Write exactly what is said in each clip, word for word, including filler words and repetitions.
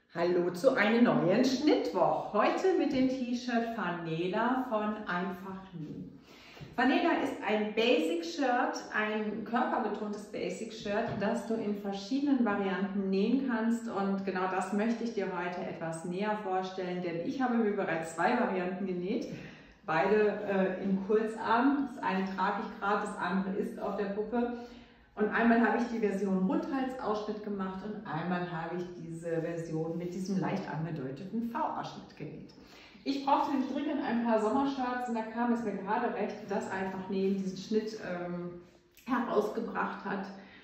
Hallo zu einem neuen Schnittwoch. Heute mit dem T-Shirt Fanela von Einfach Nähen. Fanela ist ein Basic-Shirt, ein körperbetontes Basic-Shirt, das du in verschiedenen Varianten nähen kannst. Und genau das möchte ich dir heute etwas näher vorstellen, denn ich habe mir bereits zwei Varianten genäht. Beide äh, in Kurzarm. Das eine trage ich gerade, das andere ist auf der Puppe. Und einmal habe ich die Version Rundhalsausschnitt gemacht und einmal habe ich diese Version mit diesem leicht angedeuteten V-Ausschnitt genäht. Ich brauchte nämlich dringend ein paar Sommershirts und da kam es mir gerade recht, dass Einfach Nähen diesen Schnitt ähm, herausgebracht hat.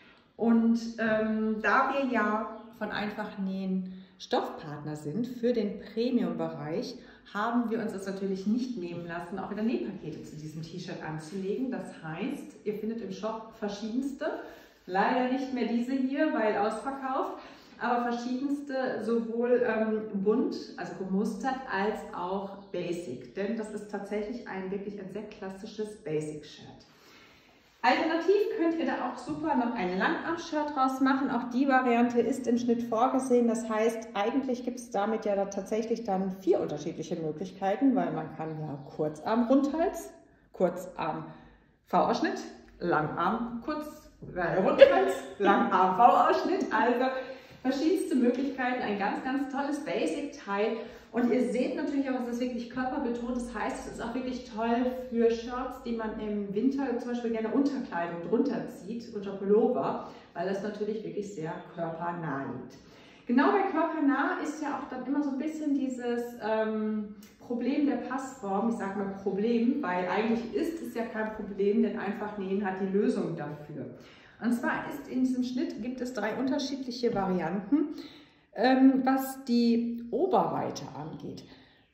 Und ähm, da wir ja von Einfach Nähen Stoffpartner sind für den Premium-Bereich, haben wir uns das natürlich nicht nehmen lassen, auch wieder Nähpakete zu diesem T-Shirt anzulegen. Das heißt, ihr findet im Shop verschiedenste, leider nicht mehr diese hier, weil ausverkauft, aber verschiedenste, sowohl ähm, bunt, also gemustert, als auch basic. Denn das ist tatsächlich ein wirklich ein sehr klassisches Basic-Shirt. Alternativ könnt ihr da auch super noch ein Langarm-Shirt draus machen. Auch die Variante ist im Schnitt vorgesehen. Das heißt, eigentlich gibt es damit ja da tatsächlich dann vier unterschiedliche Möglichkeiten, weil man kann ja Kurzarm Rundhals, Kurzarm V-Ausschnitt, Langarm kurz äh, Rundhals, Langarm V-Ausschnitt. Also verschiedenste Möglichkeiten, ein ganz, ganz tolles Basic-Teil. Und ihr seht natürlich auch, es ist wirklich körperbetont. Das heißt, es ist auch wirklich toll für Shirts, die man im Winter zum Beispiel gerne Unterkleidung drunter zieht, unter Pullover, weil das natürlich wirklich sehr körpernah liegt. Genau bei körpernah ist ja auch dann immer so ein bisschen dieses ähm, Problem der Passform. Ich sage mal Problem, weil eigentlich ist es ja kein Problem, denn Einfach Nähen hat die Lösung dafür. Und zwar ist in diesem Schnitt gibt es drei unterschiedliche Varianten, ähm, was die Oberweite angeht.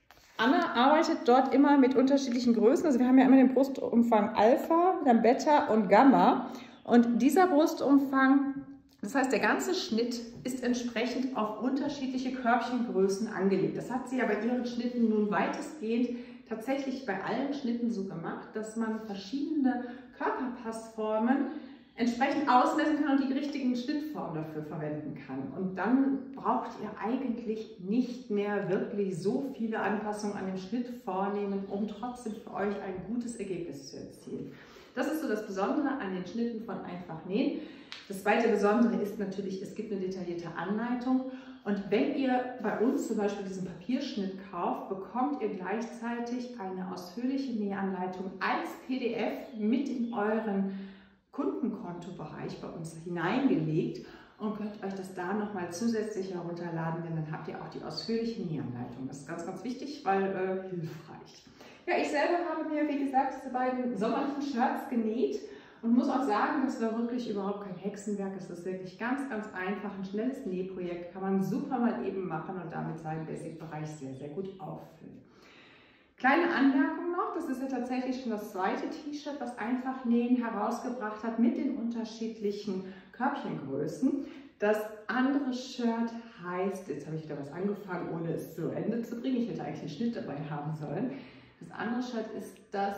Anna arbeitet dort immer mit unterschiedlichen Größen. Also wir haben ja immer den Brustumfang Alpha, dann Beta und Gamma. Und dieser Brustumfang, das heißt der ganze Schnitt, ist entsprechend auf unterschiedliche Körbchengrößen angelegt. Das hat sie aber bei ihren Schnitten nun weitestgehend tatsächlich bei allen Schnitten so gemacht, dass man verschiedene Körperpassformen entsprechend ausmessen kann und die richtigen Schnittformen dafür verwenden kann. Und dann braucht ihr eigentlich nicht mehr wirklich so viele Anpassungen an dem Schnitt vornehmen, um trotzdem für euch ein gutes Ergebnis zu erzielen. Das ist so das Besondere an den Schnitten von Einfach Nähen. Das zweite Besondere ist natürlich, es gibt eine detaillierte Anleitung. Und wenn ihr bei uns zum Beispiel diesen Papierschnitt kauft, bekommt ihr gleichzeitig eine ausführliche Nähanleitung als P D F mit in euren Kundenkontobereich bei uns hineingelegt und könnt euch das da nochmal zusätzlich herunterladen, denn dann habt ihr auch die ausführliche Nähanleitung. Das ist ganz, ganz wichtig, weil äh, hilfreich. Ja, ich selber habe mir, wie gesagt, diese beiden sommerlichen Shirts genäht und muss auch sagen, das war wirklich überhaupt kein Hexenwerk. Es ist wirklich ganz, ganz einfach, ein schnelles Nähprojekt, kann man super mal eben machen und damit seinen Basic-Bereich sehr, sehr gut auffüllen. Kleine Anmerkung noch, das ist ja tatsächlich schon das zweite T-Shirt, was Einfach Nähen herausgebracht hat mit den unterschiedlichen Körbchengrößen. Das andere Shirt heißt, jetzt habe ich wieder was angefangen, ohne es zu Ende zu bringen, ich hätte eigentlich einen Schnitt dabei haben sollen. Das andere Shirt ist das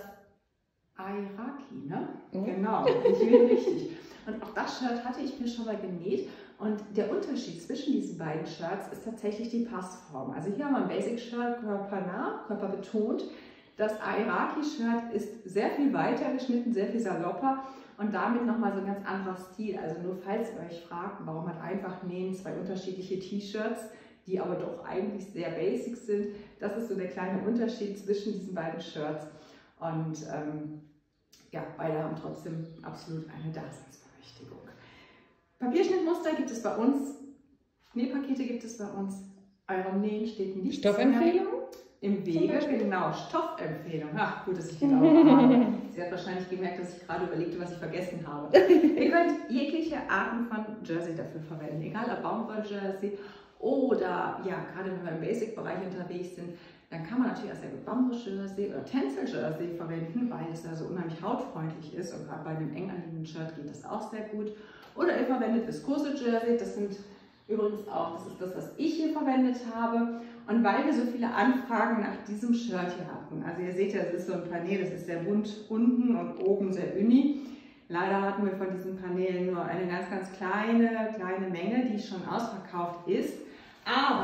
Airaki, ne? Mhm. Genau, ich bin richtig. Und auch das Shirt hatte ich mir schon mal genäht. Und der Unterschied zwischen diesen beiden Shirts ist tatsächlich die Passform. Also hier haben wir ein Basic-Shirt, körpernah, körperbetont. Das Airaki-Shirt ist sehr viel weiter geschnitten, sehr viel salopper und damit nochmal so ein ganz anderer Stil. Also nur falls ihr euch fragt, warum hat Einfach Nähen zwei unterschiedliche T-Shirts, die aber doch eigentlich sehr basic sind. Das ist so der kleine Unterschied zwischen diesen beiden Shirts. Und ähm, ja, beide haben trotzdem absolut eine Daseinsberechtigung. Papierschnittmuster gibt es bei uns, Nähpakete gibt es bei uns, eurem Nähen steht nicht Stoffempfehlung? Im Wege, genau, Stoffempfehlung. Ach, gut, dass ich die auch habe. Sie hat wahrscheinlich gemerkt, dass ich gerade überlegte, was ich vergessen habe. Ihr könnt jegliche Arten von Jersey dafür verwenden, egal ob Baumwoll-Jersey oder, ja, gerade wenn wir im Basic-Bereich unterwegs sind, dann kann man natürlich auch sehr gut Bambus-Jersey oder Tencel-Jersey verwenden, weil es ja so unheimlich hautfreundlich ist und gerade bei einem eng anliegenden Shirt geht das auch sehr gut. Oder ihr verwendet Viskose-Jersey, das sind übrigens auch, das ist das, was ich hier verwendet habe. Und weil wir so viele Anfragen nach diesem Shirt hier hatten, also ihr seht ja, es ist so ein Panel, das ist sehr bunt unten und oben sehr uni. Leider hatten wir von diesen Paneelen nur eine ganz, ganz kleine, kleine Menge, die schon ausverkauft ist. Aber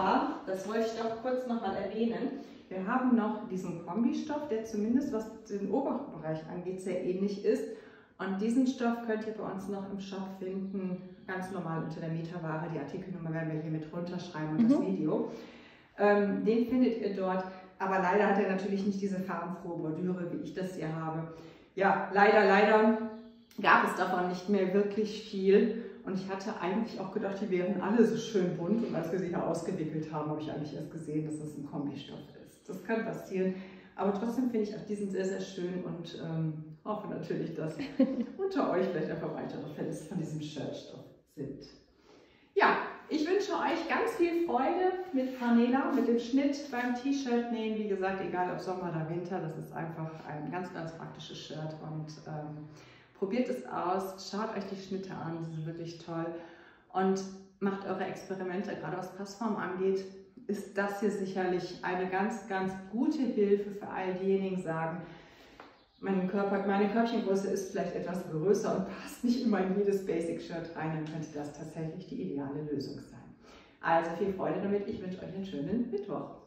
das wollte ich doch kurz noch mal erwähnen. Wir haben noch diesen Kombistoff, der zumindest was den oberen Bereich angeht, sehr ähnlich ist. Und diesen Stoff könnt ihr bei uns noch im Shop finden, ganz normal unter der Meterware. Die Artikelnummer werden wir hier mit runterschreiben und mhm. das Video. Ähm, den findet ihr dort, aber leider hat er natürlich nicht diese farbenfrohe Bordüre, wie ich das hier habe. Ja, leider, leider gab es davon nicht mehr wirklich viel. Und ich hatte eigentlich auch gedacht, die wären alle so schön bunt. Und als wir sie hier ausgewickelt haben, habe ich eigentlich erst gesehen, dass es ein Kombistoff ist. Das kann passieren. Aber trotzdem finde ich auch diesen sehr, sehr schön und ähm, hoffe natürlich, dass unter euch vielleicht einfach weitere Fans von diesem Shirtstoff sind. Ja, ich wünsche euch ganz viel Freude mit Farnela, mit dem Schnitt beim T-Shirt nähen. Wie gesagt, egal ob Sommer oder Winter, das ist einfach ein ganz, ganz praktisches Shirt. Und ähm, probiert es aus, schaut euch die Schnitte an, die sind wirklich toll. Und macht eure Experimente, gerade was Passform angeht, ist das hier sicherlich eine ganz, ganz gute Hilfe für all diejenigen, die sagen, mein Körper, meine Körbchengröße ist vielleicht etwas größer und passt nicht immer in jedes Basic-Shirt rein, dann könnte das tatsächlich die ideale Lösung sein. Also viel Freude damit, ich wünsche euch einen schönen Mittwoch.